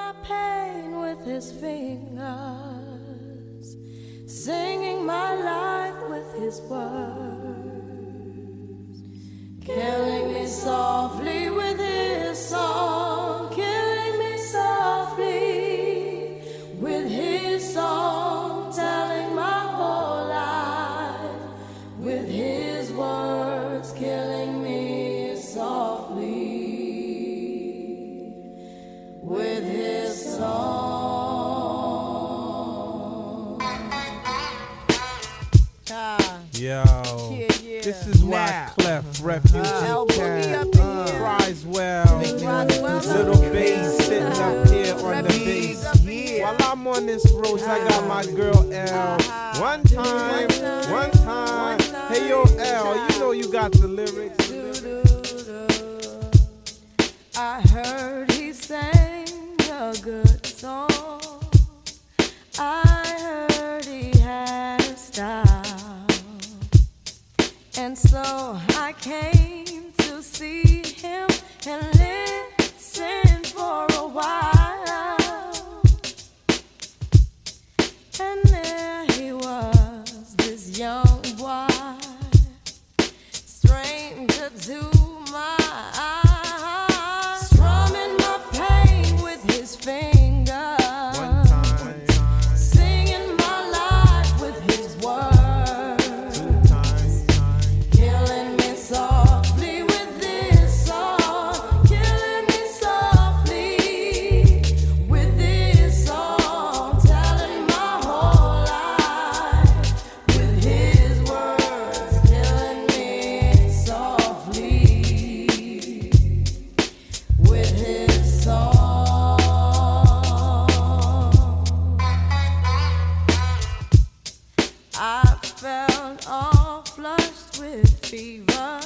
my pain with his fingers, singing my life with his words, killing me softly with his song, killing me softly with his song, telling my whole life with his words, killing me softly with his song. Yo, this is why Clef Refugee Cat cries well. Little bass sitting up here on the bass. While I'm on this road, I got my girl L. One time. Hey yo L, you know you got the lyrics. I heard he sang a good song. I heard he had a style, and so I came to see him and listen for a while. And there he was, this young boy, stranger to my eyes, strumming my pain with his fingers, singing my life with his words, killing me softly with this song, killing me softly with this song, telling my whole life with his words, killing me softly with his song. I felt all flushed with fever,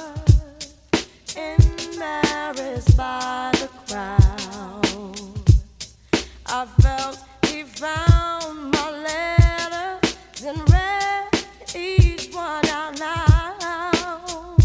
embarrassed by the crowd. I felt he found my letters and read each one out loud.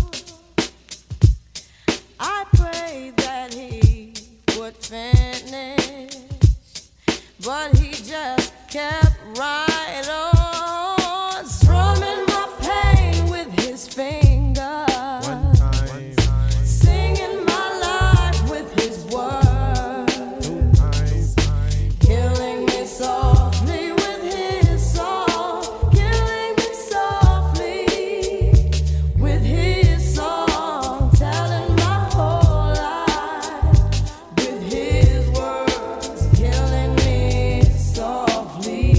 I prayed that he would finish, but he just kept right on, strumming my pain with his fingers, singing my life with his words, killing me softly with his song, killing me softly with his song, telling my whole life with his words, killing me softly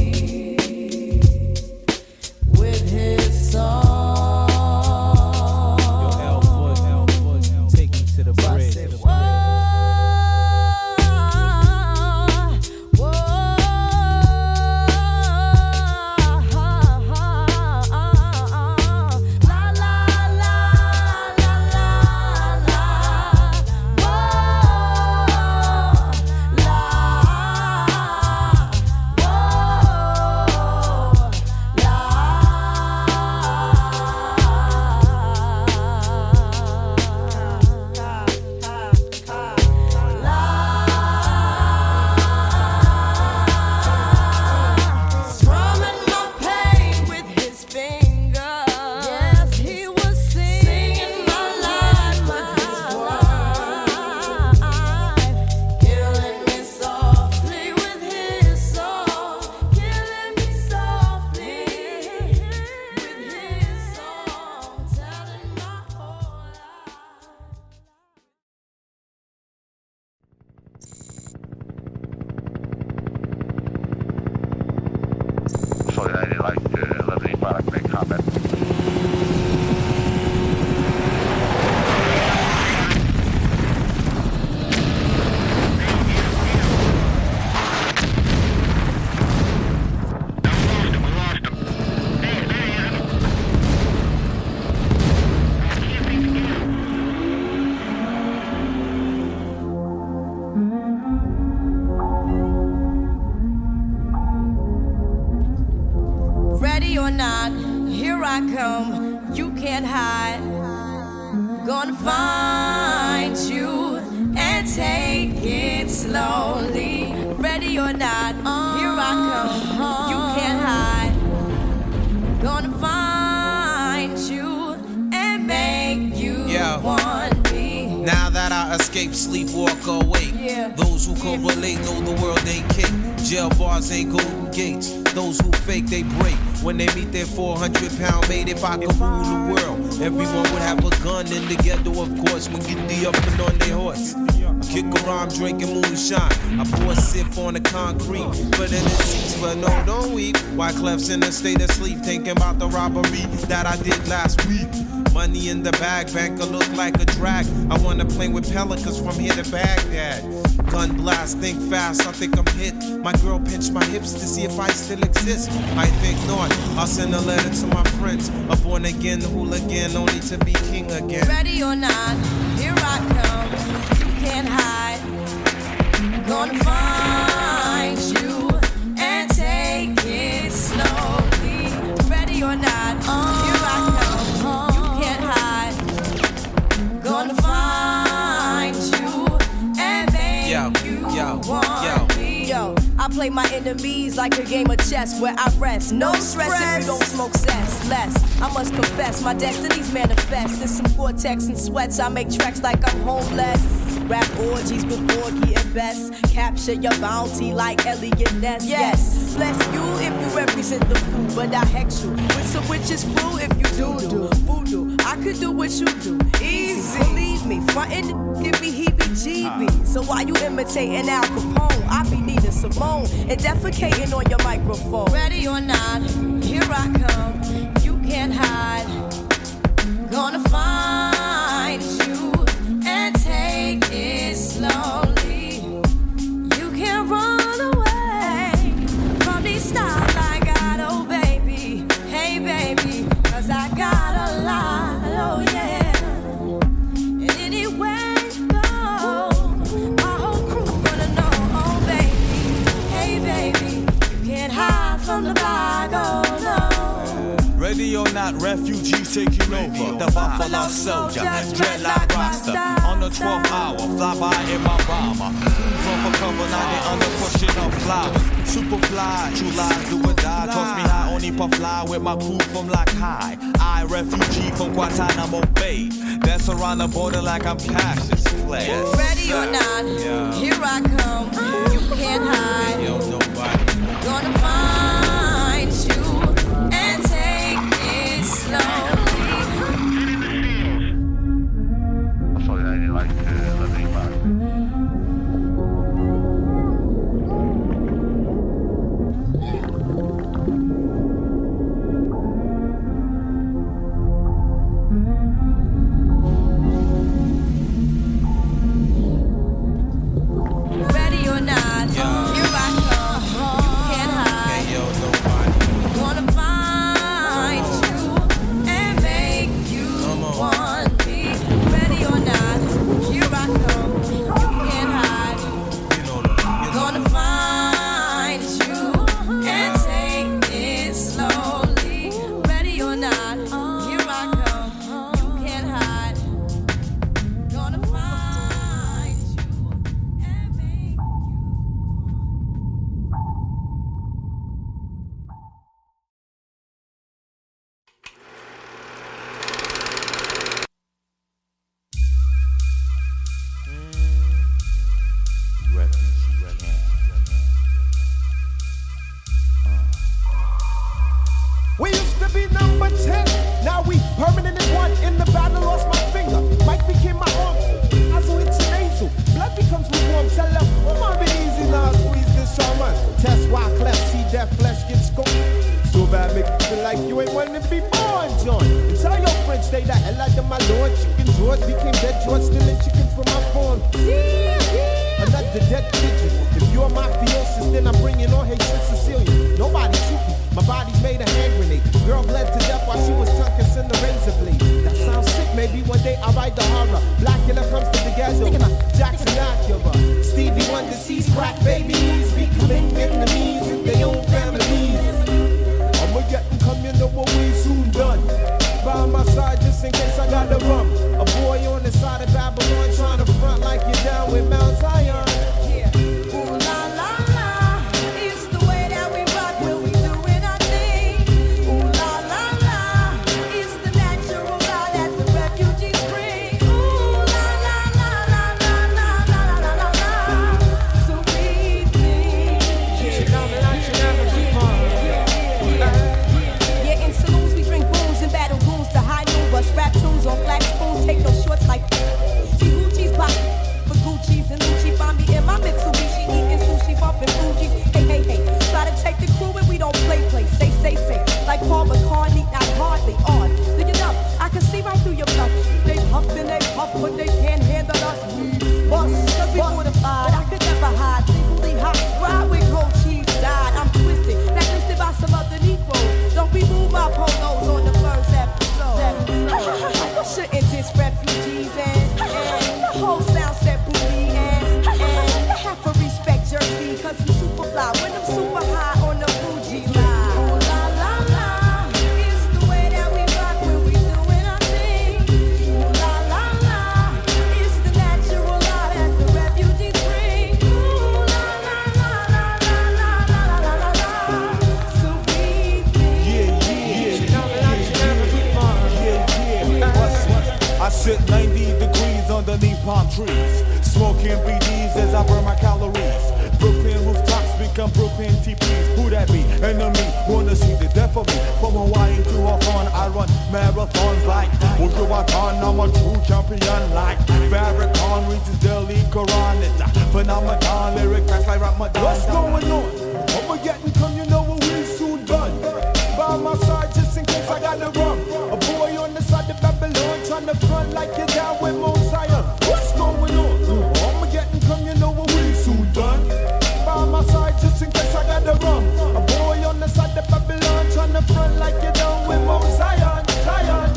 with his song. Take me to the bridge. Strumming my pain with his fingers. Yes, he was singing my life with his words, killing me softly with his song, killing me softly with his song, telling my whole life. Sorry, I'd like to let anybody make comment. Ready or not, here I come, you can't hide. Gonna find you and take it slowly. Ready Ready or not, here I come. You can't hide. Gonna find you and make you want me. Now that I escape, sleep, walk awake. Those who correlate know the world ain't cake. Jail bars ain't golden gates. Those who fake, they break. When they meet their 400-pound mate, if I could rule the world, everyone would have a gun in the ghetto, of course, when get the up and on their horse. Kick around drinking moonshine. I pour a sip on the concrete, but in the seats, but no, don't weep. Wyclef's in a state of sleep, thinking about the robbery that I did last week. Money in the bag, banker look like a drag. I wanna play with pelicans from here to Baghdad. Gun blast, think fast, I think I'm hit. My girl pinched my hips to see if I still exist. I think not, I'll send a letter to my friends. A born again hooligan, only to be king again. Ready or not, here I come. You can't hide. Gonna find you and take it slowly. Ready or not, here I come. You can't hide. Gonna find you and make you want me. Yo, I play my enemies like a game of chess where I rest. No stress if you don't smoke cess. Less, I must confess, my destinies manifest. There's some cortex and sweats. I make tracks like I'm homeless. Rap orgies with Borgie and Best. Capture your bounty like Elliot Ness. Yes, bless you if you represent the food, but I hex you with some witches brew if you do voodoo. I could do what you do, easy. Believe me, frontin' give me heebie-jeebies. So while you imitating Al Capone, I be needing Simone and defecating on your microphone. Ready or not, here I come. You can't hide. Gonna find you and take it slowly. You can't run away from these styles I got, oh baby. Hey baby, 'cause I got a lot, oh yeah. And anywhere you go, my whole crew gonna know, oh baby. Hey baby, you can't hide from the vibe, oh no. Ready or not, refugees taking over. The Buffalo Soldier, dreadlock roster. On the 12th hour, fly by in my bomber. From for cover, now they under pushing up flowers. Super fly, true lies do or die. Toss me high, only puff fly with my crew from Lock High. I, refugee from Guantanamo Bay. Dance around the border like I'm Cassius Clay. Ready or not, here I come. You can't hide. Gonna find you and take it slowly. I thought I like living back. Ready or not, here I come. You can't hide. Gonna find you and make you want me. Ready or not, here I come. You can't hide. Gonna find you and take it slowly. Ready or not, here I come. You can't hide. Gonna find you and make you. We used to be number 10, now we permanent in one. In the battle, lost my finger. Mike became my arm. I saw it's nasal. Blood becomes warm. Tell them, oh, my bit easy now. Squeeze this shaman. Test why cleft, see that flesh get scoped. So bad, make you feel like you ain't wanting to be born, John. And tell your friends, stay the hell out of my lord. Chicken George became dead George, stealing chickens from my farm. Another dead pigeon. If you're mafiosis, then I'm bringing on hatred Sicilian. Nobody shoot me. My body's made a hand grenade. Girl bled to death while she was tongue kissing the razor blade. That sounds sick. Maybe one day I'll write the horror. Blackula comes to the ghetto. Jackson Acura. Stevie Wonder sees crack babies becoming enemies in their own families. I'ma get them come, you know what we soon done. By my side just in case I got the rum. A boy on the side of Babylon trying to front like you're down with Mount Zion. Ooh la la la. some Brooklyn TPs, who that be? Enemy, wanna see the death of me. From Hawaii to Hawthorne, I run marathons like Wujuwatan, I'm a true champion like Farrakhan reaches Delhi Quran. It's a phenomenon, lyric fast like Ramadan. What's going on? I'ma get and come, you know what we soon done. By my side just in case I gotta run. A boy on the side of Babylon trying to front like you're down with Mosiah. What's going on? I'ma get and come, you know what we soon done. By my side just in case I gotta run. A boy on the side of Babylon trying to front like you're down with Mosiah. Zion.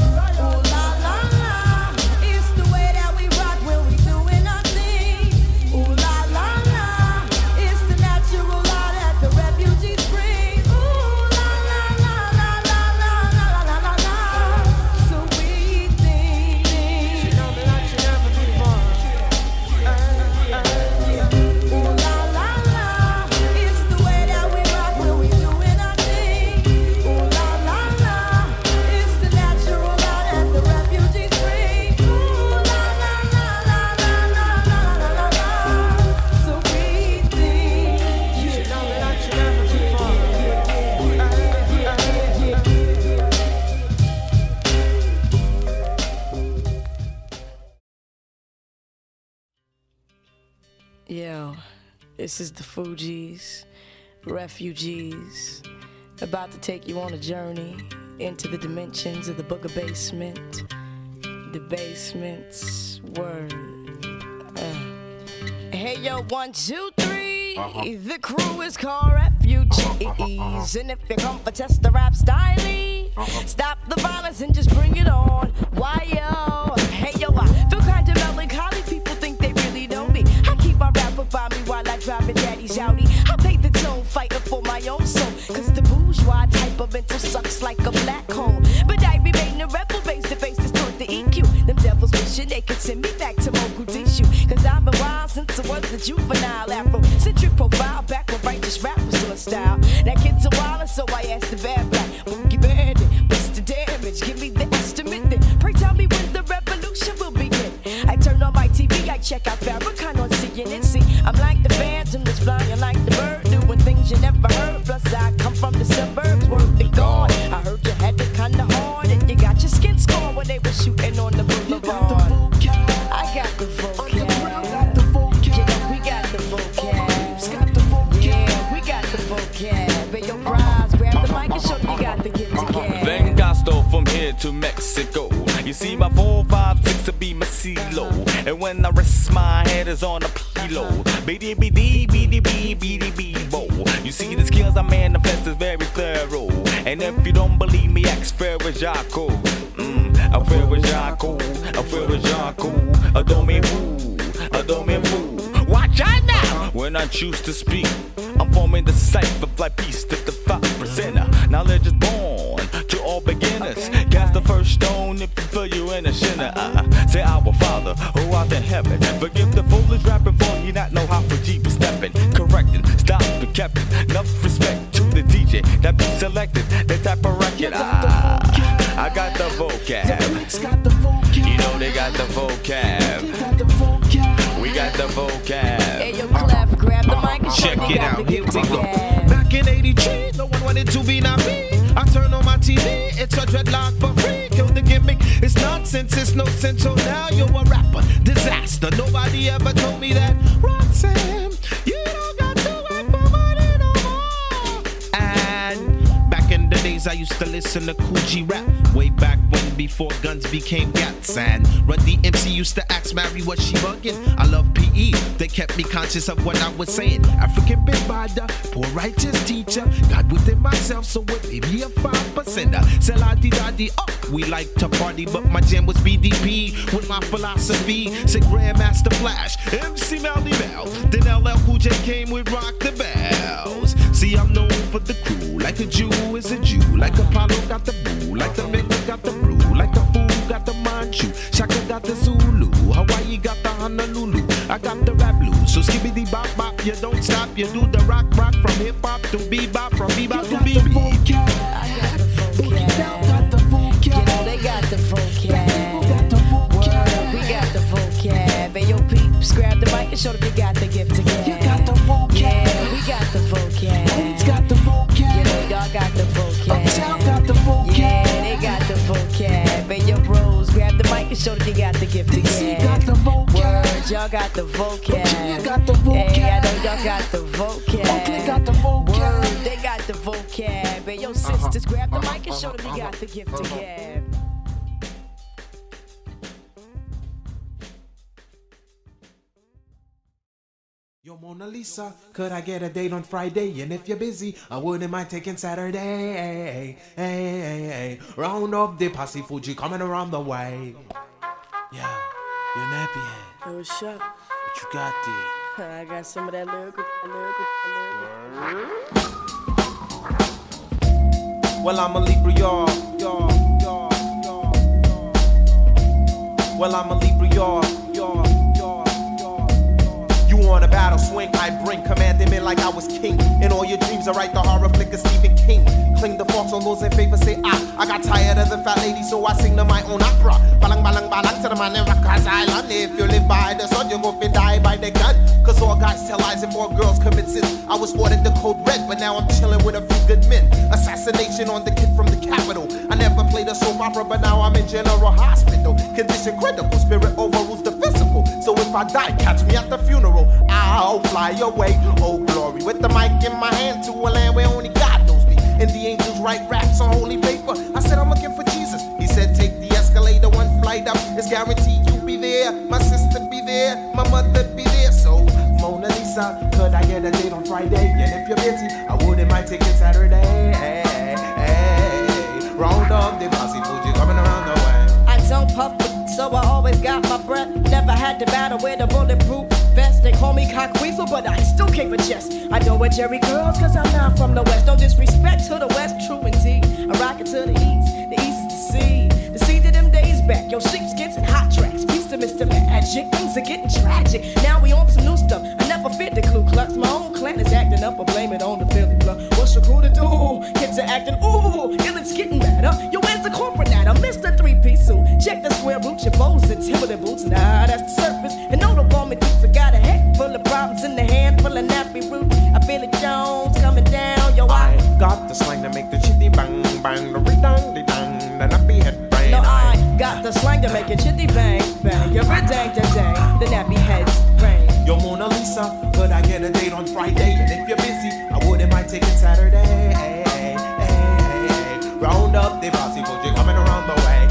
Yo, this is the Fugees, refugees, about to take you on a journey into the dimensions of the Booger Basement, the basement's word. Hey yo, 1, 2, 3, the crew is called refugees, and if you come for test the rap style, stop the violence and just bring it on. Why yo, hey yo, I feel kind of melancholy, people think they really know me. I keep my rapper by me while I drive a daddy's Audi. I pay the tone, fighting for my own soul, cause the bourgeois type of mental sucks like a black hole. But I remain a rebel, face to face, distort the EQ. Them devils wishing they could send me back to Mogadishu, cause I've been wild since I was a juvenile. Afrocentric profile, back when righteous rap was still a style. That kid's a wild, so I asked the bad black Boogie Bandit, what's the damage? Give me the estimate then. Pray tell me when the revolution will begin. I turn on my TV, I check out Farrakhan on CNN. See, I'm like the phantom that's flying like the bird, doing things you never heard. Plus I come from the suburbs, worth it gone. I heard you had it kinda hard, and you got your skin scorn when they were shooting on the boulevard. I got the vocab. Yeah, we got the vocab. Yeah, we got the vocab. But your prize, grab the mic and show me you got the gift again. Then Gasto from here to Mexico. You see my 4, 5, 6 to be my CeeLo. And when I rest my head is on a pillow. B-D-B-D-B-D-B-B-D-B-Bo. You see the skills I manifest is very thorough. And if you don't believe me, ask Ferrajaco. I Ferrajaco, I Ferrajaco. Adore me who. Watch out now! When I choose to speak, I'm forming the cipher, fly peace to the 5%. Knowledge is born to all beginners. Cast the first stone if you feel you in a sinner. Say our Father, who art in heaven. Forgive the foolish rapper for he not know how for G was stepping. Correcting, stop the captain. Enough respect to the DJ that be selected. That type of record. I got the vocab. You know they got the vocab. We got the vocab. Hey yo, Clef, grab the mic and Check it out, here we go. Vocab. Back in 83, no one wanted to be not me. I turn on my TV, it's a dreadlock for free. Kill the gimmick, it's nonsense, it's no sense. So now you're a rapper, disaster. Nobody ever told me that. Roxanne, you don't got to work for money no more. And back in the days, I used to listen to Kool G rap. Way back when, before guns became gats. And Run DMC used to ask Mary, was she bugging? I love PE, they kept me conscious of what I was saying. African big bada, poor righteous teacher. God within myself, so it may be a 5%. Say la di da di, oh, we like to party, but my jam was BDP with my philosophy. Say Grandmaster Flash, MC Melly Bell. Then LL Cool J came with Rock the Bells. See, I'm known for the crew, like a Jew is a Jew. Like Apollo got the boo, like the Mega got the brew. Like the fool got the Manchu, Shaka got the Zulu, Hawaii got the Honolulu. I got the rap blues, so skibbity bop bop, you don't stop. You do the rock from hip hop to bebop, from bebop to bebop. I got the vocab. You know they got the vocab. Word, we got the vocab. Hey yo peeps, grab the mic and show them you got the gift again. Yeah, we got the vocab. y'all got the vocab. Okay, you got the vocab. Hey, I know y'all got the vocab. Okay, got the vocab. Word, they got the vocab. Hey, yo, sisters, grab the mic and show them you got the gift to gab. Yo, Mona Lisa, could I get a date on Friday? And if you're busy, I wouldn't mind taking Saturday. Hey. Round up the posse Fuji coming around the way. Yeah, you're nappy head. Hey, what's up? What you got there? I got some of that lyrical. Well, I'm a Libra, y'all. Well, I'm a Libra, y'all. You on a battle swing, I bring commanding me like I was king. In all your dreams, I write the horror flick of Stephen King. Cling the forks on those in favor, say I got tired of the fat lady, so I sing to my own opera. Balang balang balang to the man in Rikers Island. If you live by the sun, you go fi die by the gun. Cause all guys tell lies and 4 girls commit sins. I was ordered the code red, but now I'm chilling with a few good men. Assassination on the kid from the capital. I never played a soap opera, but now I'm in general hospital. Condition critical, spirit overrules the physical. So if I die, catch me at the funeral. I'll fly away, oh glory. With the mic in my hand to a land where only God knows me. And the angels write raps on holy paper. I said I'm looking for Jesus. He said take the escalator 1 flight up. It's guaranteed you'll be there. My sister be there, my mother be there. So Mona Lisa, could I get a date on Friday? And if you're busy, I wouldn't mind taking Saturday. Round up the posse Fuji coming around the way. I don't puff, so I always got my breath. Never had to battle with a bulletproof vest. They call me cockweasel, but I still kick a chest. I don't wear Jerry curls, cause I'm not from the West. No disrespect to the West, true indeed. I rock it to the east is the sea. The sea to them days back, yo, sheepskins and hot tracks. Peace to Mr. Magic, things are getting tragic. Now we on some new stuff, I never fit the Ku Klux. My own clan is acting up, I blame it on the Philly blood. What's your crew to do? Kids are acting, ooh, and it's getting better. Yo, where's the corporate at? I missed the 3-piece suit. Check the square root, your bows and Timberland boots. Nah, that's the surface. And no, the woman thinks I got a head full of problems in the hand full of nappy root. I feel it Jones coming down, yo, I got the slang to make the chitty bang bang, the redang de dang, the nappy head brain. No, I got the slang to make it chitty bang bang, your redang da dang, the nappy head's brain. Yo, Mona Lisa, could I get a date on Friday? And if you're busy, I wouldn't mind taking Saturday. Round up the posse Fuji coming around the way.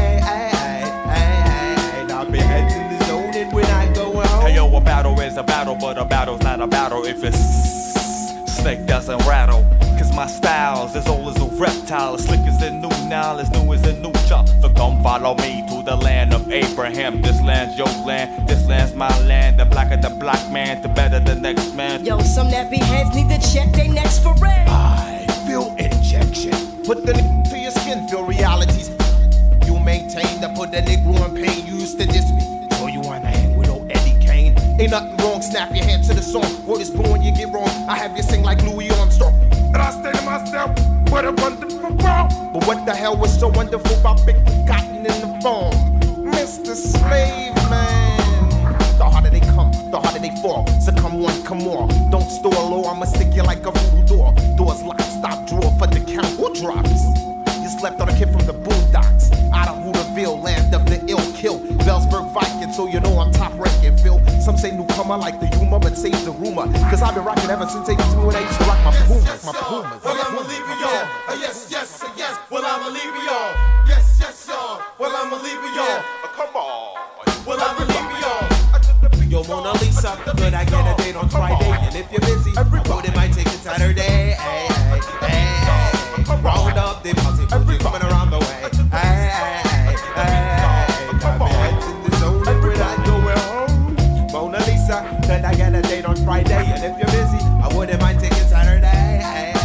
Now be heads in the zone and when I go out. Hey yo, a battle is a battle, but a battle's not a battle if it's snake doesn't rattle. Cause my style's as old as a reptile, as slick as a new Nile, as new as a new chop. So come follow me to the land of Abraham. This land's your land, this land's my land. The blacker the black man, the better the next man. Yo, some nappy heads need to check their necks for red. I feel injection. Put the to your skin, feel realities. You maintain to put the Negro in pain. You used to diss me, so you wanna hang with old Eddie Kane. Ain't nothing wrong, snap your hand to the song. Word is born, you get wrong. I have you sing like Louis Armstrong. And I say to myself, what a wonderful world. But what the hell was so wonderful about big cotton in the farm? Mr. Slave Man. The harder they come, the harder they fall. So come one, come more. Don't store low, I'ma stick you like a voodoo door. Doors locked, stop, drawer for the count. Who drops? You slept on a kid from the boondocks. Out of Hooterville, land of the ill kill. Bellsburg Viking, so you know I'm top ranking, Phil. Some say newcomer like the humor, but save the rumor. Cause I've been rocking ever since 82 when I used to rock my Pumas. My Pumas. Well, I'ma leave it, y'all. Yes, yes, yes. Well, I'ma leave it, y'all. Yes, yes, y'all. Well, I'ma leave it, y'all. Come on. Well, I'ma leave it, y'all. Yo, Mona Lisa, could I get a date on Friday? And if you're busy, I wouldn't mind taking Saturday. Round up the posse Fuji coming around the way. Got me heads in the zone and when I go home. Mona Lisa, could I get a date on Friday? And if you're busy, I wouldn't mind taking Saturday.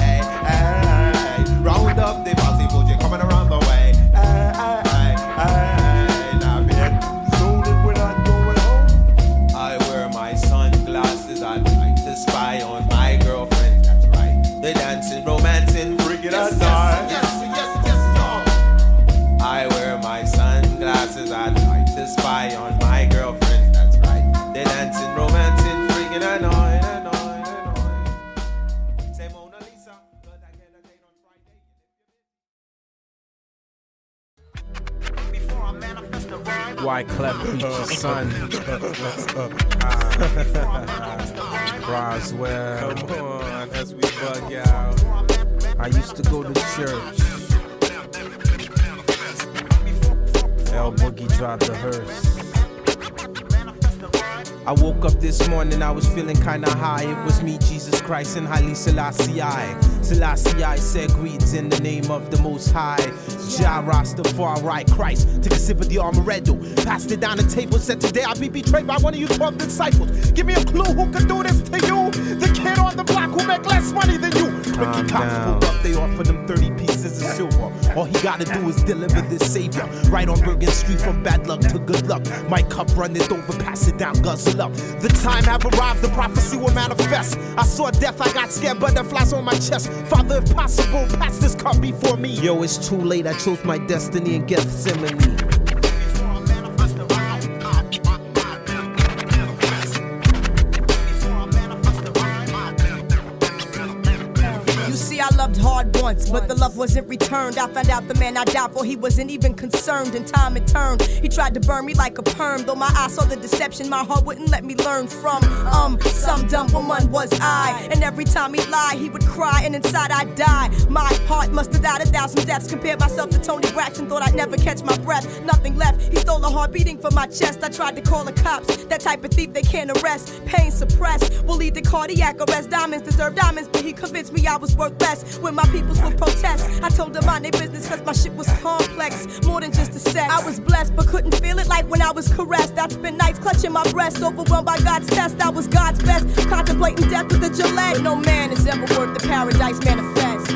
Round up the posse Fuji coming around the way. Got me heads in the zone and when I go home. I wear my sunglasses, I like to spy on my girlfriend. That's right. The dancing, romancing, freaking out. I wear my sunglasses, I like to spy on my girlfriend, that's right. They're dancing, romancing, freaking annoying. Say Mona Lisa, could I get a date on Friday? Before I manifest the rhyme, Wyclef Preacher's son. Roswell. Come on, as we bug out. I used to go to church. L Boogie drive the hearse. I woke up this morning, I was feeling kinda high. It was me, Jesus Christ, and Haile Selassie I. Selassie I said greetings in the name of the Most High. Jah Rastafari Christ, took a sip of the Amaretto, passed it down the table, said today I'll be betrayed by one of you 12 disciples. Give me a clue who could do this to you. The kid on the block who make less money than you. Ricky Cox pulled up, they offered him 30 pieces of silver. All he gotta do is deliver this savior. Right on Bergen Street from bad luck to good luck. My cup runneth over, pass it down, guzzle up. The time have arrived, the prophecy will manifest. I saw death, I got scared, butterflies on my chest. Father, if possible, pass this cup before me. Yo, it's too late, I chose my destiny in Gethsemane. I loved hard once, but the love wasn't returned. I found out the man I died for, he wasn't even concerned. In time it turned, he tried to burn me like a perm. Though my eyes saw the deception, my heart wouldn't let me learn from some dumb woman was I. And every time he'd lie, he would cry, and inside I'd die. My heart must have died 1,000 deaths. Compared myself to Tony Braxton, thought I'd never catch my breath. Nothing left, he stole a heart beating from my chest. I tried to call the cops, that type of thief they can't arrest. Pain suppressed, will lead to cardiac arrest. Diamonds deserve diamonds, but he convinced me I was worthless. When my peoples would protest, I told them mind their business cause my shit was complex, more than just a sex. I was blessed but couldn't feel it like when I was caressed. I'd spend nights clutching my breast, overwhelmed by God's test. I was God's best, contemplating death with a Gillette. No man is ever worth the paradise manifest.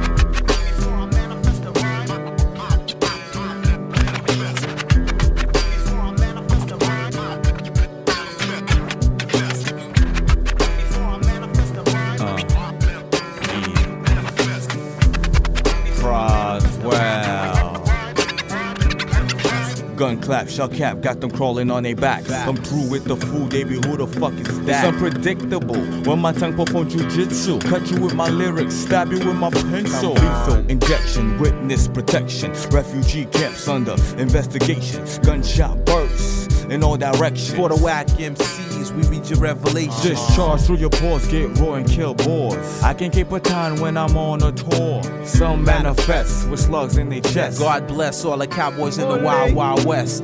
Gun clap, shell cap, got them crawling on their backs. Come through with the food, they be who the fuck is that? It's unpredictable. When my tongue perform jujitsu, cut you with my lyrics, stab you with my pencil. Lethal injection, witness protection. Refugee camps under investigation. Gunshot bursts in all directions. For the whack MCs, we read your revelation. Discharge through your pores, get raw and kill boars. I can keep a time when I'm on a tour. Some manifest with slugs in their chest. God bless all the cowboys in the wild, wild west.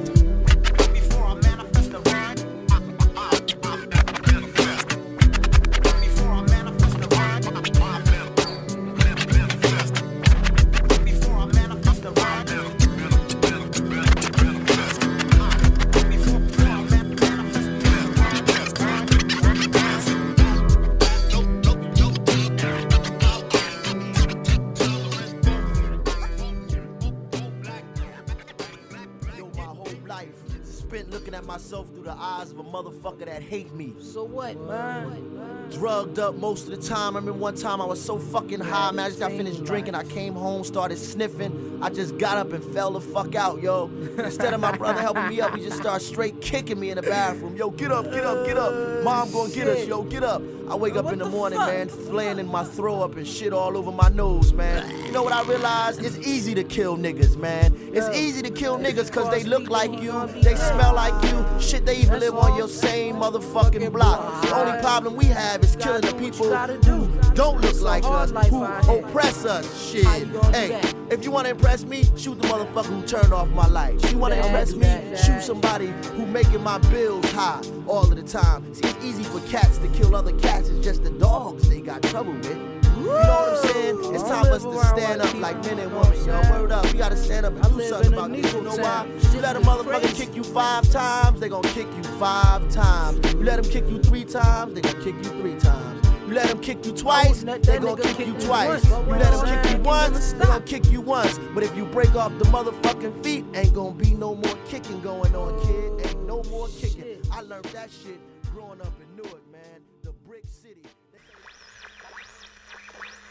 Motherfucker that hate me. So what, man? Drugged up most of the time. I remember one time I was so fucking high, man. I just got finished drinking. I came home, started sniffing. I just got up and fell the fuck out, yo. Instead of my brother helping me up, he just started straight kicking me in the bathroom. Yo, get up, get up, get up. Mom gonna get us, yo, get up. I wake up in the morning, man, flaying in my throw up and shit all over my nose, man. You know what I realized? It's easy to kill niggas, man. It's easy to kill niggas cause they look like you, they smell like you. Shit, they even live on your same motherfucking block. The only problem we have is killing the people who don't look like us, who oppress us. Shit. Hey, if you wanna impress me, shoot the motherfucker who turned off my lights. You wanna impress me, shoot somebody who making my bills high all of the time. See, it's easy for cats to kill other cats. It's just the dogs they got trouble with. You know what I'm saying? It's time for us to stand up like men and women, yo. Word up, we gotta stand up and do something about this. You know why? You let a motherfucker kick you 5 times, they gon' kick you 5 times. You let them kick you 3 times, they gon' kick you 3 times. You let them kick you twice, they gon' kick you twice. You let them kick you once, they gon' kick you once. But if you break off the motherfucking feet, ain't gon' be no more kicking going on, kid. Ain't no more kicking. I learned that shit growing up in Newark, man. The Brick City.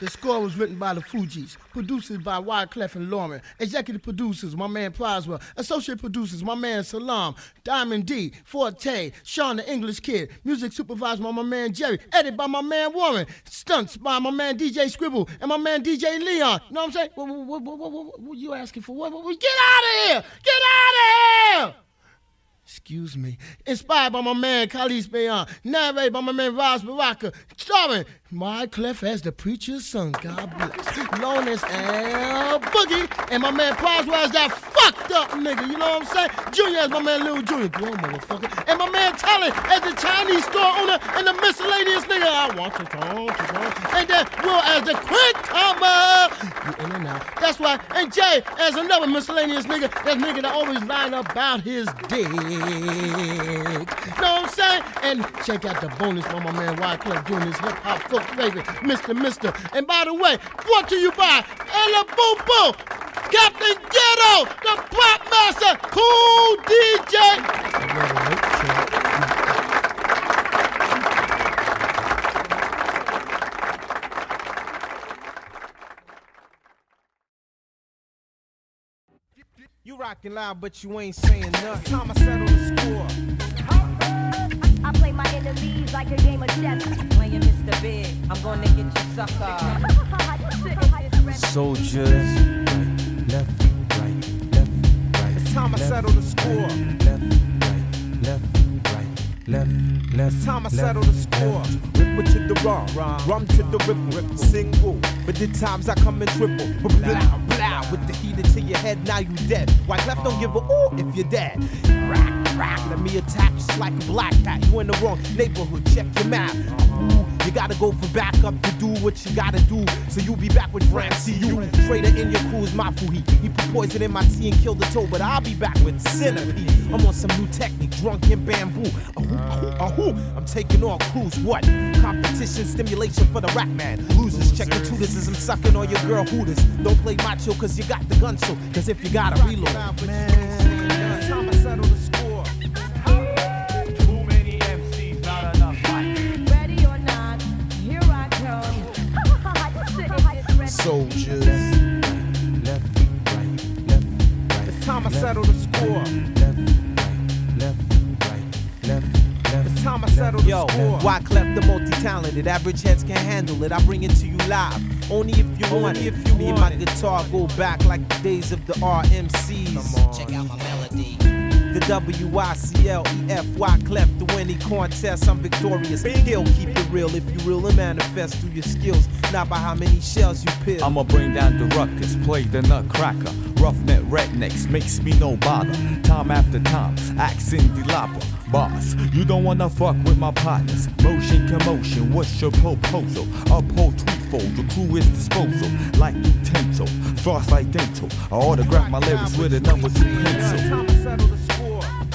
The score was written by the Fugees, producers by Wyclef and Lauren, executive producers, my man Ploswell, associate producers, my man Salam, Diamond D, Forte, Sean the English Kid, music supervised by my man Jerry, edited by my man Warren, stunts by my man DJ Scribble and my man DJ Leon. You know what I'm saying? What you asking for? What? Get out of here! Get out of here! Excuse me. Inspired by my man Khalis Bayan. Narrated by my man Raz Baraka. Starring Wyclef as the preacher's son. God bless. Known as L Boogie. And my man Ploswell as that fucked up nigga. You know what I'm saying? Junior as my man Lil Junior. Go on, motherfucker. And my man Tally as the Chinese store owner and the miscellaneous nigga. I want to talk. And then Will as the quick comer. You in and out. That's why. And Jay as another miscellaneous nigga. That nigga that always lying about his dick. Know what I'm saying? And check out the bonus by my man Wyclef doing his hip-hop folk favorite, Mr. And by the way, brought to you by Ella Boo Boo, Captain Ghetto, the Pop Master, Cool DJ. You rockin' loud, but you ain't saying nothing. Time I settle the score. I play my enemies like a game of chess. Playing Mr. Big, I'm gonna get you sucker. Soldiers, right, left, right. It's time I settle the score. Left. It's time I settle the score. Ripple to the rum to the ripple. Single, but the times I come in triple. Blah, blah, with the heater to your head, now you dead. Wyclef don't give a ooh if you're dead. Rack, let me attack just like a black cat. You in the wrong neighborhood, check your map. Ooh, you gotta go for backup to do what you gotta do. So you be back with Francie. You trader in your crew is my fuhi. He put poison in my tea and killed the toe, but I'll be back with Centipede. I'm on some new technique, drunk in bamboo. I'm taking on crews. What? Competition, stimulation for the rap man. Losers, check your tutors as I'm sucking on your girl hooters. Don't play macho cause you got the gun, so cause if you gotta reload, man, time to settle the score. Too many MCs, not enough fight. Ready or not, here I come. Soldiers, left, right. It's time I settle the score. Left. It's time I settle the score. Wyclef the multi-talented, average heads can't handle it. I bring it to you live, only if you want it. Me and my guitar go back like the days of the RMCs. Check out my melody. The WICLEF, Wyclef, the winning contest, I'm victorious. Still keep it real if you real and manifest through your skills, not by how many shells you peel. I'ma bring down the ruckus, play the nutcracker. Roughneck rednecks makes me no bother. Time after time, accent the lopper. Boss, you don't wanna fuck with my partners. Motion commotion, what's your proposal? Uphold threefold, the crew is disposal. Like utensil, frost like dental. I autograph my lyrics with a number 2 pencil. Time to settle the score.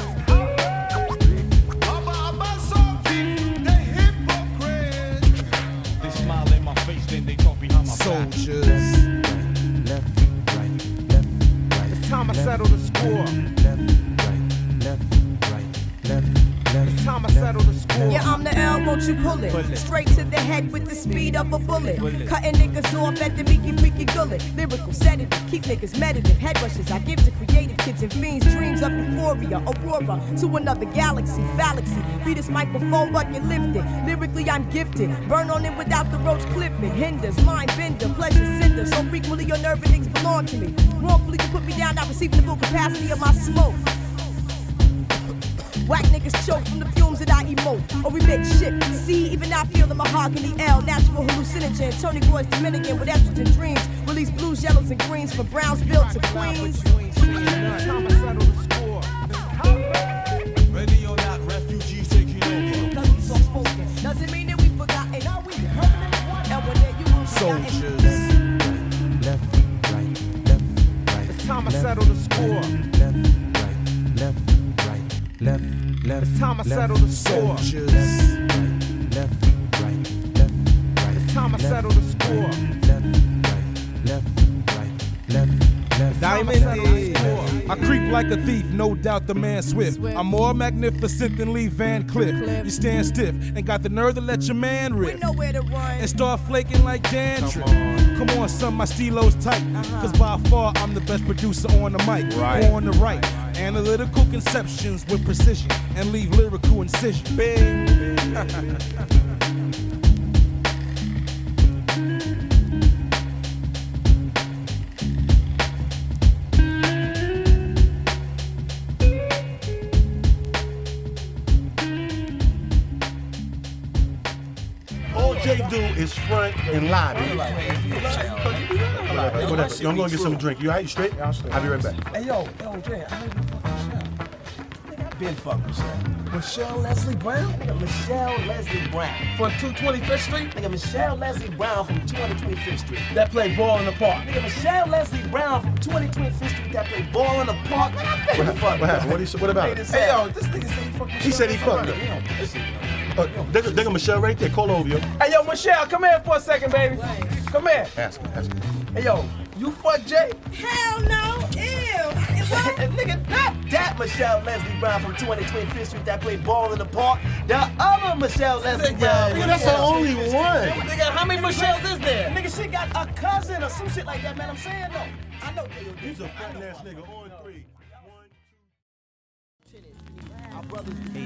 They smile in my face, then they talk behind my back. Soldiers, left, right. It's time I settle the score. Left. It's time I settle the score. Yeah, I'm the L, won't you pull it? Straight to the head with the speed of a bullet. Cutting niggas off at the meeky freaky gullet. Lyrical sedative, keep niggas meditative. Head rushes I give to creative kids and fiends. Dreams of euphoria, aurora to another galaxy. Fallaxy, be this microphone but you lift it. Lyrically I'm gifted. Burn on it without the roach clipping. Hinders, mind bender, pleasure cinder. So frequently your nerve endings belong to me. Wrongfully you put me down, not receiving the full capacity of my smoke. Whack niggas choke from the fumes that I emote or remit shit. See, even I feel the mahogany L. Natural hallucinogen. Tony Boy's Dominican with estrogen dreams. Release blues, yellows, and greens from Brownsville to Queens. Time to settle the score. Ready or not, refugees taking over. Cause we so spoken. Doesn't mean that we forgotten. Now we permanent one. And when you Soldiers, left, right. It's time I settle the score. Left. It's time I settle the score. Soldiers, left, right. It's time I settle the score. Left, right. Diamond D. I creep like a thief, no doubt the man swift. I'm more magnificent than Lee Van Cleef. You stand stiff and got the nerve to let your man riff. We know where to run. And start flaking like dandruff. Come on, son, my stilo's tight. Cause by far I'm the best producer on the mic. On the right. Analytical conceptions with precision and leave lyrical incision. Bing. All Jay do is front and lobby. Whatever. Yo, I'm gonna get some drink. You all right? You straight? Yeah, I'm straight. I'll be right back. Hey, yo, Jay, I heard you fucking Michelle. Nigga, I been fucking Michelle. Michelle Leslie Brown? Nigga, Michelle Leslie Brown. From 225th Street? Nigga, Michelle Leslie Brown from 225th Street. That play ball in the park. Nigga, Michelle Leslie Brown from 225th Street that play ball in the park. Nigga, I been fucking. What happened? What about it? Hey, yo, this nigga said he fucked Michelle. He said he fucked her. There go Michelle right there. Call over, yo. Hey, yo, Michelle, come here for a second, baby. Come here. Ask her. Hey, yo, you fuck Jay? Hell no. Ew. Nigga, not that Michelle Leslie Brown from 225th Street that played ball in the park. The other Michelle Leslie Brown. Nigga, that's the only one. Nigga, how many Michelles is there? Nigga, she got a cousin or some shit like that, man. I'm saying though. I know. He's a fat ass nigga on 3. Our brothers be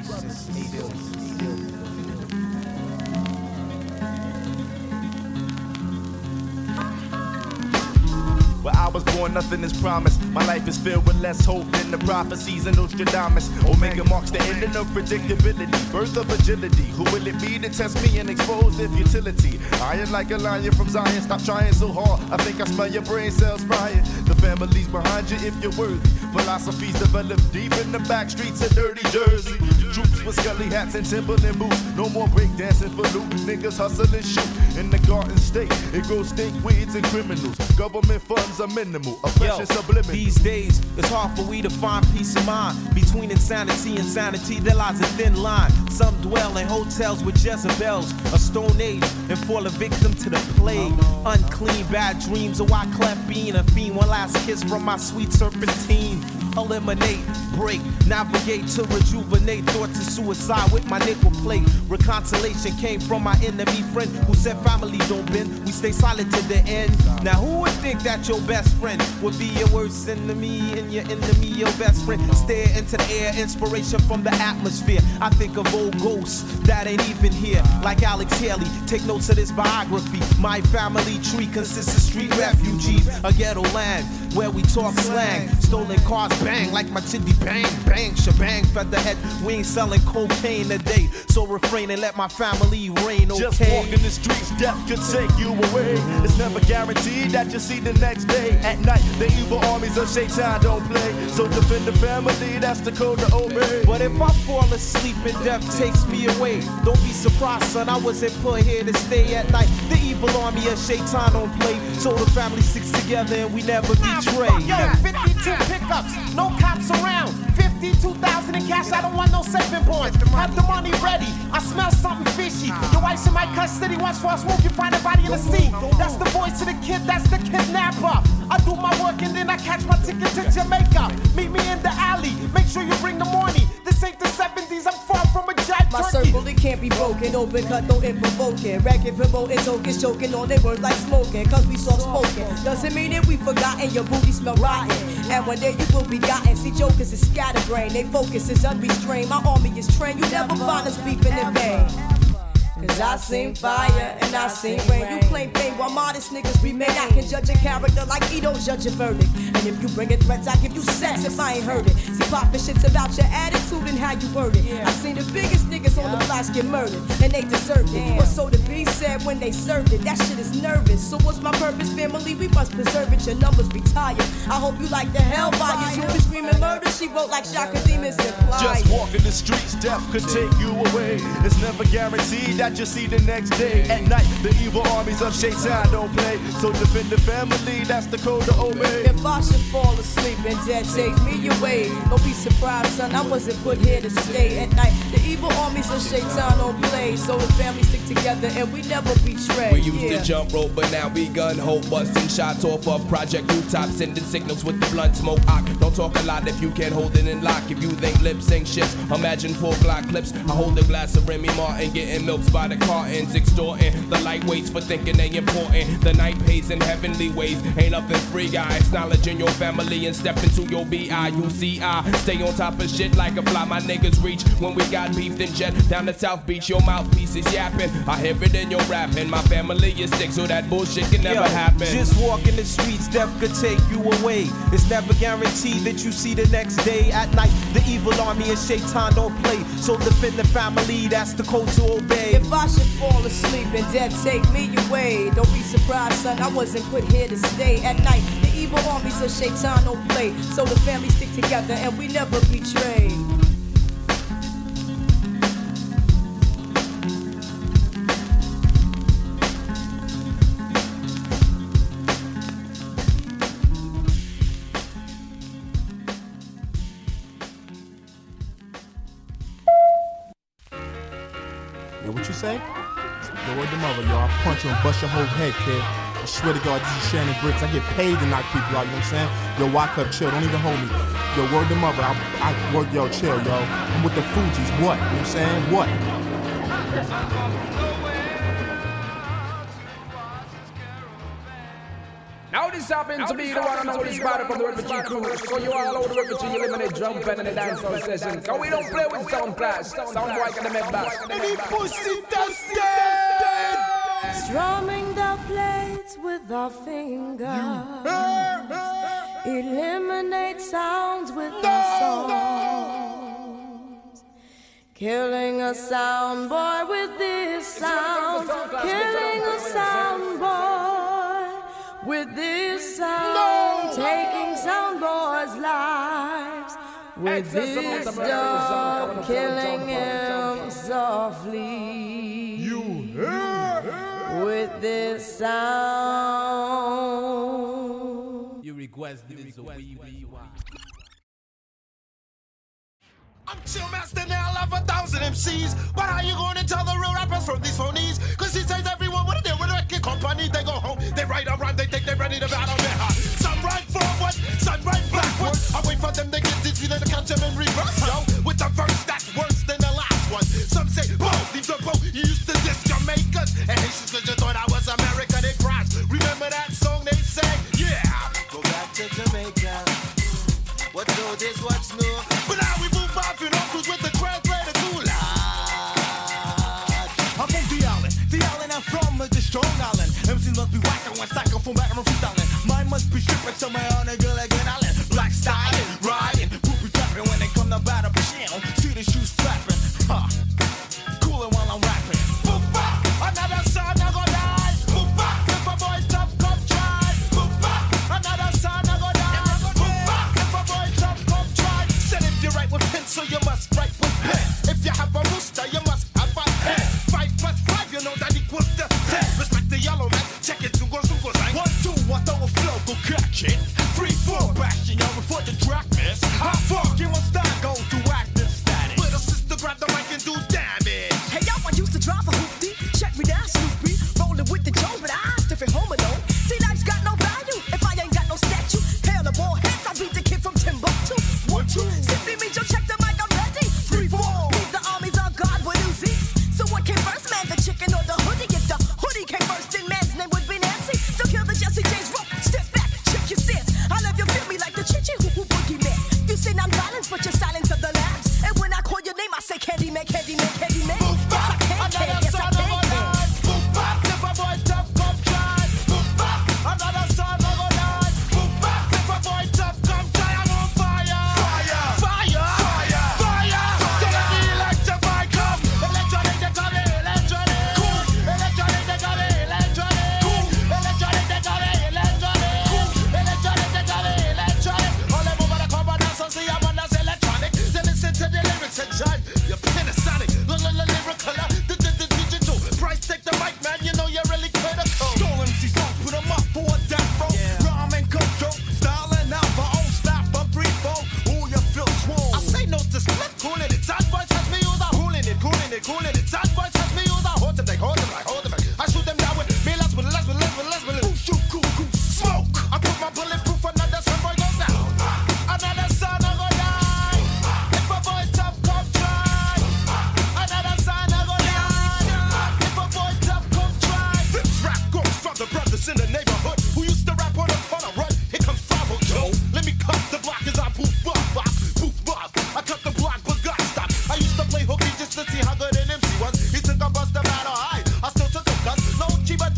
Where I was born, nothing is promised. My life is filled with less hope than the prophecies of Nostradamus. Omega marks the ending of predictability, birth of agility. Who will it be to test me and expose their futility? Iron like a lion from Zion, stop trying so hard. I think I smell your brain cells frying. The family's behind you if you're worthy. Philosophies developed deep in the back streets of dirty Jersey. Troops with scully hats and Timberland boots. No more breakdancing for loot. Niggas hustle and shoot. In the Garden State, it grows stink weeds and criminals. Government funds are minimal. Oppression subliminal. These days, it's hard for we to find peace of mind. Between insanity and sanity, there lies a thin line. Some dwell in hotels with Jezebels, a stone age, and fall a victim to the plague. Unclean, bad dreams of Wyclef being a fiend. One last kiss from my sweet serpentine. Eliminate, break, navigate to rejuvenate. Thoughts of suicide with my nickel plate. Reconciliation came from my enemy friend who said family don't bend. We stay silent to the end. Now who would think that your best friend would be your worst enemy and your enemy your best friend? Stare into the air, inspiration from the atmosphere. I think of old ghosts that ain't even here. Like Alex Haley, take notes of this biography. My family tree consists of street refugees. A ghetto land where we talk slang. Stolen cars bang like my chitty bang, bang, shebang, featherhead. We ain't selling cocaine today, so refrain and let my family reign, okay? Just walking the streets, death could take you away. It's never guaranteed that you'll see the next day. At night, the evil armies of Shaitan don't play. So defend the family, that's the code to obey. But if I fall asleep and death takes me away, don't be surprised, son, I wasn't put here to stay at night. The evil army of Shaitan don't play, so the family sticks together and we never betray. Yo, 52 pickups, no cops around. 52,000 in cash, I don't want no saving points. Have the money ready, I smell something fishy. Your wife's in my custody, watch for a smoke, you find a body in the sea. That's the voice of the kid, that's the kidnapper. I do my work and then I catch my ticket to Jamaica. Meet me in the alley, make sure you bring the money. This ain't the 70s, I'm far from a jive My turkey. circle, it can't be broken. Open cut, don't it provoking. Racket, promoting, tokens, choking on their words like smoking. Cause we soft spoken. Doesn't mean that we forgotten. Your booty smell rotten. And one day you will be gotten. See, jokers is scatterbrain. They focus is unrestrained. My army is trained. You never find us beeping in vain. Cause I seen fire and I seen rain. You claim fame while modest niggas remain. I can judge a character like Edo judge a verdict. And if you bring it threats, I give you sex if I ain't heard it. See, poppin' shit's about your attitude and how you word it. I seen the biggest niggas on the blocks get murdered, and they deserved it. Or so the B said when they served it. That shit is nervous. So what's my purpose, family? We must preserve it. Your numbers retired. I hope you like the hellfires. You been screaming murder. She wrote like Shaka Demons and Just walking the streets, death could take you away. It's never guaranteed that you'll see the next day. At night, the evil armies of Shaitan don't play. So defend the family, that's the code to obey. If I should fall asleep and death takes me away, don't be surprised, son, I wasn't put here to stay. At night, the evil armies of Shaitan don't play. So the family stick together and we never never betray. We used to jump rope, but now we gun hope, busting shots off of project rooftops, sending signals with the blunt smoke. Don't talk a lot if you can't hold it in lock. If you think lip sync shifts, imagine 4 Glock clips. I hold a glass of Remy Martin, getting milks by the cartons, extorting the lightweights for thinking they important. The night pays in heavenly ways, ain't nothing free, guys. Acknowledging your family and step into your B-I-U-C-I. Stay on top of shit like a fly, my niggas reach. When we got beef, then jet down to South Beach. Your mouthpiece is yapping, I hear it in your rapping. My family is sick, so that bullshit can never happen. Just walking the streets, death could take you away. It's never guaranteed that you see the next day. At night, the evil army and Shaitan don't play. So defend the family, that's the code to obey. If I should fall asleep and death take me away, don't be surprised, son, I wasn't put here to stay. At night, the evil armies of Shaitan don't play. So the family stick together and we never betray. What you say? Yo, word the mother, yo. I'll punch you and bust your whole head, kid. I swear to God, this is Shannon Briggs. I get paid to knock people out, you know what I'm saying? Yo, Wyclef, chill. Don't even hold me. Yo, word the mother. I work, yo, chill, yo. I'm with the Fugees. What? You know what I'm saying? What? Now this happens to be the one and only spider from the Refugee Crew. So you all out the Refugee, you eliminate drum pen and the dancehall session. Cause we don't play with sound clash. Sound boy can make back. Any pussy dusted! Strumming the plates with our fingers. Eliminate sounds with our songs. Killing a sound boy with this sound. Killing a sound boy with this sound. Taking sound boys' lives with this dog. Killing him softly. You with this sound. You requested it, so we I'm chill master now, I love 1,000 MCs. But how you gonna tell the real rappers from these phonies? Cause he says everyone wanna deal with a record company. They go home, they write a rhyme, they think they're ready to battle me. Some right forward, some right backward. I wait for them to get dizzy, then I catch them in reverse. Yo, with the verse that's worse than the last one. Some say, boat, leave the boat, you used to diss Jamaicans. And Haitians cause you thought I was American, they crashed. Remember that song they sang? Yeah, go back to Jamaica. What's new, this, what's new? But now we move off and cruise with the translator too loud. I'm from the island I'm from is the strong island. MCs must be whacking when I come from back from freestyling. Mine must be stripping to my own girl again island. Black styling, riding, poopy trapping when they come to battle. See the shoes flapping, huh? Coolin' while I'm rapping. Boop bop, another song I go die. Boop bop, if a boy tough, come try. Boop bop, another song I go die. Boop bop, if a boy tough, come try. Said if you write with pencil, you must write with pen. If you have a rooster, you must have a pen. 5 plus 5, you know that equals to 10. Respect the yellow man, check it, zungo zungo zang. 1, 2, I throw a flow, go catch it. 3, 4, bashing y'all before the track miss. How far can one style go to act this static? Little sister grab the mic and do damage. Hey yo, when you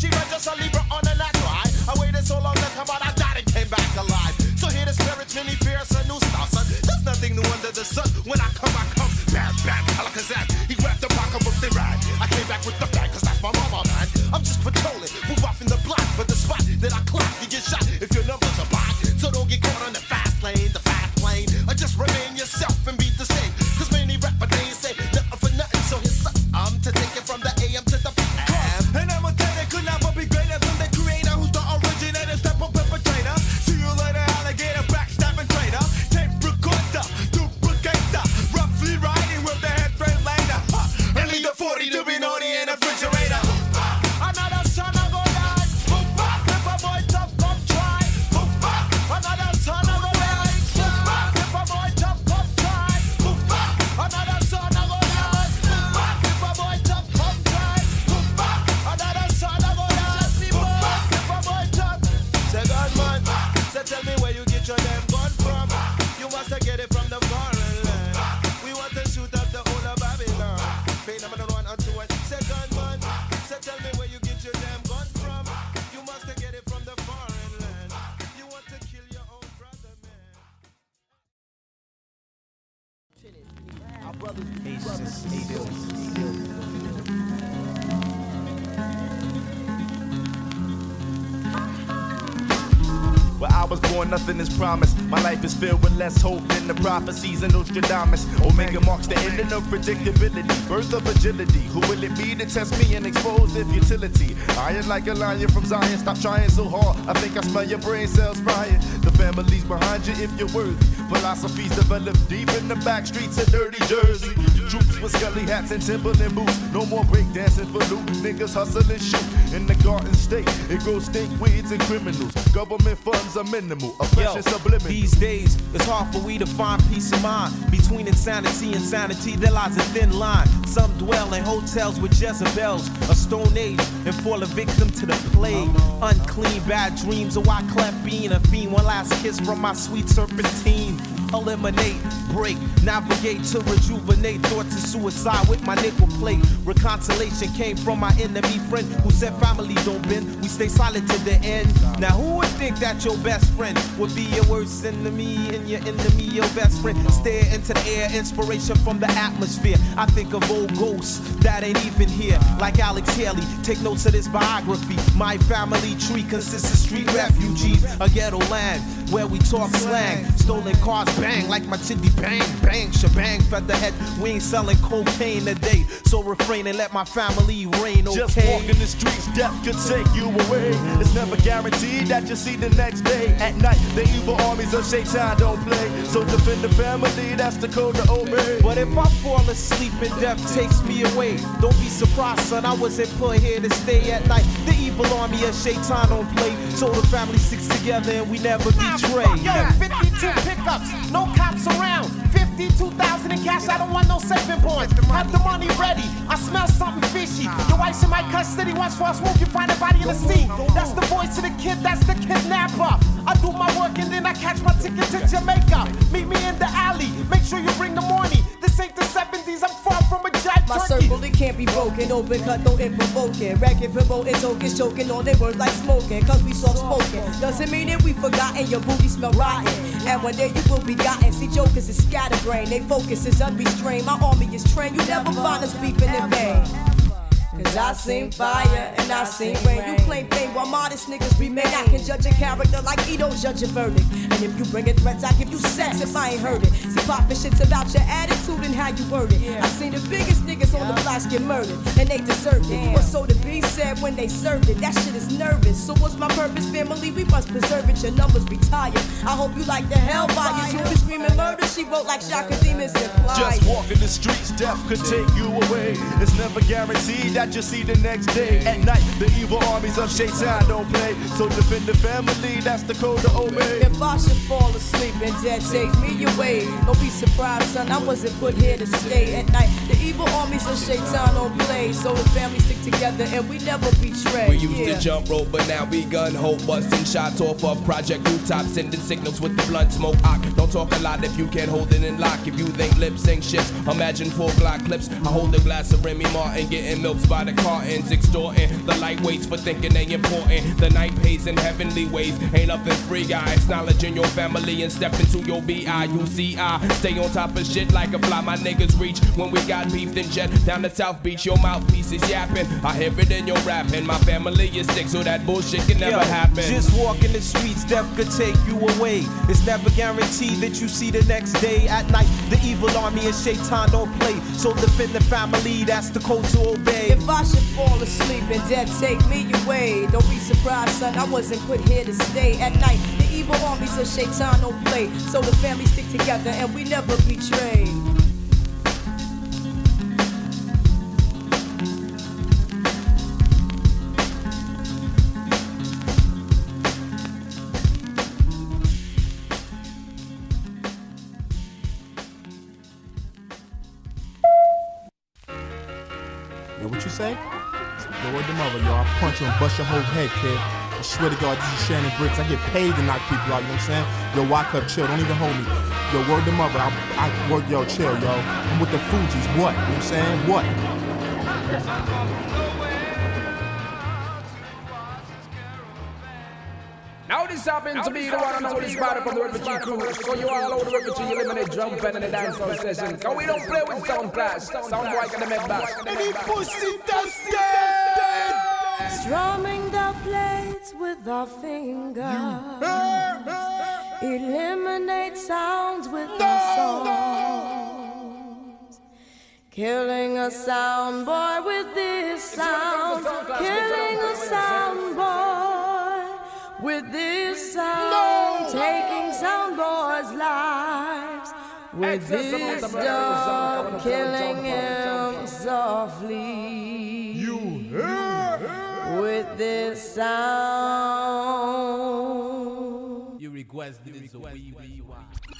achiever, just a Libra on a natural high. I waited so long to come out, I died and came back alive. So hear the spirits, many fears, a new star, son. There's nothing new under the sun. When I come, bam, bam, alakazam. He grabbed the pocketbook, they ran. I came back with the bag, cause that's my mama, man. I'm just patrolling, move off in the block, but the spot that I clock, you get shot if your numbers are bad. So don't get caught on the fast lane, or just remain yourself and be the same. Cause many rapper they say nothing for nothing, so here's something to take it from the AM to the PM. And I'ma tell they could never be greater than the creator who's the originator, step up perpetrator. See you later, alligator, backstabbing traitor. Tape recorder, duplicator, roughly riding with the head frame later. And leave the 40 to be naughty in the refrigerator. Another son of a lie, if a boy tough, come try. Another son of a lie, if a boy tough, come try. Another son of a lie, if a boy tough, come try. Another son of a lie, if a boy tough. Say God man, say tell me where you get your damn gun from. You must get it from the foreign land. We want to shoot up the whole of Babylon. Pay number 1 and 2 and say God man, say tell me where you get your damn gun from. You must get it from the foreign land. You want to kill your own brother, man. Our brothers, Where I was born, nothing is promised. My life is filled with less hope than the prophecies of Nostradamus. Omega marks the ending of predictability, birth of agility. Who will it be to test me and expose their futility? Iron like a lion from Zion, stop trying so hard. I think I smell your brain cells frying. The family's behind you if you're worthy. Philosophies developed deep in the back streets of dirty Jersey. Troops with scully hats and Timberland boots. No more breakdancing for loot. Niggas hustle and shoot. In the Garden State, it grows stink weeds and criminals. Government funds are minimal. Oppression subliminal. These days, it's hard for we to find peace of mind. Between insanity and sanity, there lies a thin line. Some dwell in hotels with Jezebels, a stone age, and fall a victim to the plague. Unclean, bad dreams, a Wyclef being a fiend. One last kiss from my sweet serpentine. Eliminate, break, navigate to rejuvenate. Thoughts of suicide with my nickel plate. Reconciliation came from my enemy friend who said family don't bend. We stay silent to the end. Now who would think that your best friend would be your worst enemy and your enemy your best friend? Stare into the air, inspiration from the atmosphere. I think of old ghosts that ain't even here, like Alex Haley. Take notes of this biography. My family tree consists of street refugees, a ghetto land where we talk slang. Stolen cars bang like my chitty bang, bang, shebang, featherhead. We ain't selling cocaine today, so refrain and let my family reign, okay? Just walking the streets, death could take you away. It's never guaranteed that you'll see the next day. At night, the evil armies of Shaitan don't play. So defend the family, that's the code to obey. But if I fall asleep and death takes me away, don't be surprised, son, I wasn't put here to stay at night. The evil army of Shaitan don't play, so the family sticks together and we never betray. Yo, 52 pickups, no cops around. 52,000 in cash, I don't want no saving points. Have the money ready, I smell something fishy. Your wife's in my custody, once for a smoke, you find a body in the sea. That's the voice of the kid, that's the kidnapper. I do my work and then I catch my ticket to Jamaica. Meet me in the alley, make sure you bring the money. This ain't the 70s, I'm far from a jive My turkey. circle, it can't be broken. Open cut, no it provoking. Racket, promoting, token, choking on their words like smoking. Cause we soft spoken. Doesn't mean that we forgotten. Your booty smell rotten. And one day you will be gotten. See, jokers is scatterbrained. They focus is unrestrained. My army is trained. You never find us beeping in vain. Cause I seen fire and I seen rain. You claim fame while modest niggas remain. I can judge a character like Edo judge a verdict. And if you bring it threats, I give you sex if I ain't heard it. See, poppin' shit's about your attitude and how you word it. I seen the biggest niggas on the blocks get murdered, and they deserved it. What's so to be said when they served it? That shit is nervous. So what's my purpose, family? We must preserve it. Your numbers retired. I hope you like the hellfires. You be screaming murder, she wrote like Shaka Demons and Just walking the streets, death could take you away. It's never guaranteed that you'll see the next day. At night, the evil armies of Shaitan don't play. So defend the family, that's the code to obey. If I should fall asleep and death take me away, don't be surprised, son, I wasn't put here to stay. At night, the evil army army, so Shaitan don't play. So the family stick together and we never betray. We used to jump rope, but now we gun hope. Busting shots off of project rooftops, sending signals with the blunt smoke. Don't talk a lot if you can't hold it in lock. If you think lip sync shifts, imagine 4 Glock clips. I hold a glass of Remy Martin, getting milks by the cartons, extorting the lightweights for thinking they important. The night pays in heavenly ways, ain't nothing free, guys. Acknowledging your family and step into your BIUCI. Stay on top of shit like a fly. My niggas reach when we got beef, then jet down to South Beach. Your mouthpiece is yapping. I hear it in your rapping. My family is sick, so that bullshit can never happen. Just walking the streets, death could take you away. It's never guaranteed that you see the next day. At night, the evil army and Shaitan don't play. So defend the family, that's the code to obey. If I should fall asleep and death take me away, don't be surprised, son, I wasn't put here to stay. At night, the evil army says Shaitan don't play. So the family stick together and we never betray. Yeah, what you say? The word to mother, y'all. I punch you and bust your whole head, kid. I swear to God, this is Shannon Bricks. I get paid to knock people out, you know what I'm saying? Yo, Wyclef, chill. Don't even hold me. Yo, word to mother. I work, yo, chill, yo. I'm with the Fugees. What? You know what I'm saying? What? Now this happens to be the one and only spot from the refugee crew. So you all over the refugee, eliminate drum pen in the dancehall session. Cause we don't play with sound clash. Sound boy gonna make back. Any pussy dusted! Strumming the plates with our fingers. Eliminate sounds with our songs. Killing a sound boy with this sound. Killing a sound boy with this sound. Taking sound boys' lives with this dog. Killing him softly. You with this sound. You request this a wee wee why.